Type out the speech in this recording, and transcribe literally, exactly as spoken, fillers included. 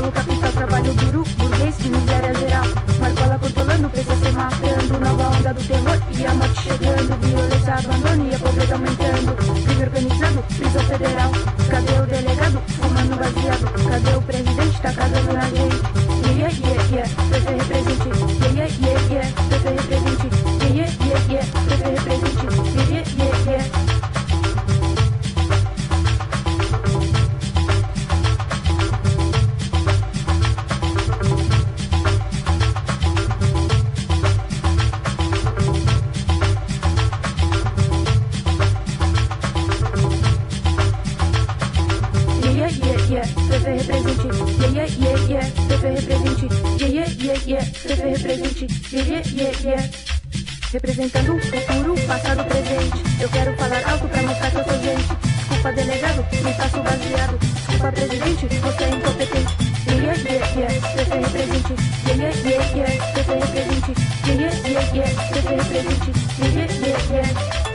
Povo, capital, trabalho duro, burguês e miséria geral. Marcola controlando, preço se matando. Nova onda do terror e a morte chegando. Violência, abandono e a pobreza aumentando. Crime organizado, prisão federal. Cadê o delegado? Fumando baseado. Cadê o presidente? Tá cagando na gente. Yeah, yeah, yeah, Fefe represente. Yeah, yeah, yeah, yeah, Fefe represente. Yeah, yeah, yeah, yeah, Fefe represente. Yeah, yeah, yeah, yeah. Fefe represente, yeah, yeah, yeah, yeah, Fefe represente, yeah, yeah, yeah, yeah, Fefe represente, yeah, yeah, yeah, yeah. Representando o futuro, passado, presente. Eu quero falar alto pra mostrar que eu sou gente. Desculpa, delegado, me faço baseado. Desculpa, presidente, você é incompetente. Yeah, yeah, yeah, yeah, Fefe represente, yeah, yeah, yeah, yeah, Fefe represente, yeah, yeah, yeah, yeah, Fefe represente, yeah, yeah, yeah, yeah.